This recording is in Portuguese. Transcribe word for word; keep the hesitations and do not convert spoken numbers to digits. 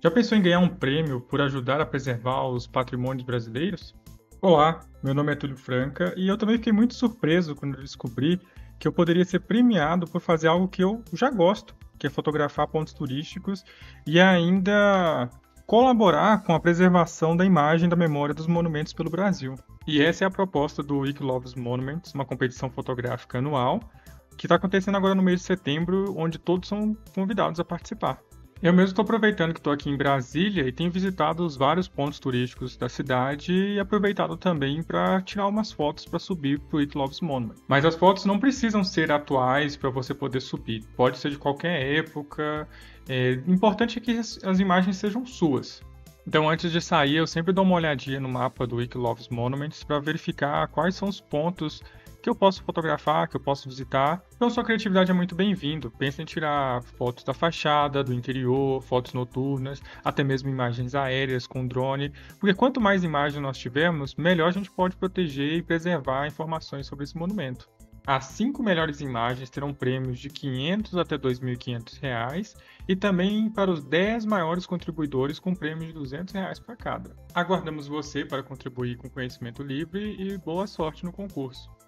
Já pensou em ganhar um prêmio por ajudar a preservar os patrimônios brasileiros? Olá, meu nome é Túlio Franca e eu também fiquei muito surpreso quando eu descobri que eu poderia ser premiado por fazer algo que eu já gosto, que é fotografar pontos turísticos e ainda colaborar com a preservação da imagem e da memória dos monumentos pelo Brasil. E essa é a proposta do Wiki Loves Monuments, uma competição fotográfica anual que está acontecendo agora no mês de setembro, onde todos são convidados a participar. Eu mesmo estou aproveitando que estou aqui em Brasília e tenho visitado os vários pontos turísticos da cidade e aproveitado também para tirar umas fotos para subir para o It Loves Monument. Mas as fotos não precisam ser atuais para você poder subir. Pode ser de qualquer época. É importante é que as, as imagens sejam suas. Então, antes de sair, eu sempre dou uma olhadinha no mapa do Wiki Loves Monuments para verificar quais são os pontos que eu posso fotografar, que eu posso visitar. Então, sua criatividade é muito bem-vindo. Pensa em tirar fotos da fachada, do interior, fotos noturnas, até mesmo imagens aéreas com drone, porque quanto mais imagens nós tivermos, melhor a gente pode proteger e preservar informações sobre esse monumento. As cinco melhores imagens terão prêmios de quinhentos até dois mil e quinhentos reais e também para os dez maiores contribuidores com prêmios de duzentos reais para cada. Aguardamos você para contribuir com conhecimento livre e boa sorte no concurso.